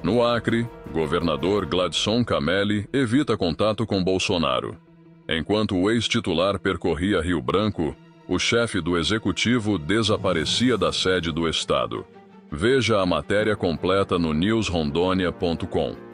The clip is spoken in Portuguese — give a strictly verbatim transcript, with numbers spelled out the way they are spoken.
No Acre, governador Gladson Camelli evita contato com Bolsonaro. Enquanto o ex-titular percorria Rio Branco, o chefe do executivo desaparecia da sede do estado. Veja a matéria completa no news rondônia ponto com.